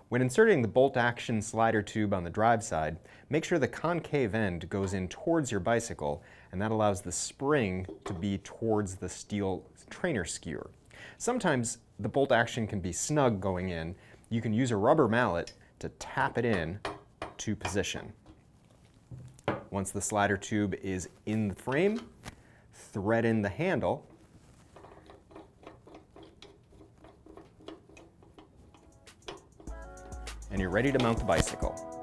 When inserting the bolt action slider tube on the drive side, make sure the concave end goes in towards your bicycle, and that allows the spring to be towards the steel trainer skewer. Sometimes the bolt action can be snug going in. You can use a rubber mallet to tap it in to position. Once the slider tube is in the frame, thread in the handle, and you're ready to mount the bicycle.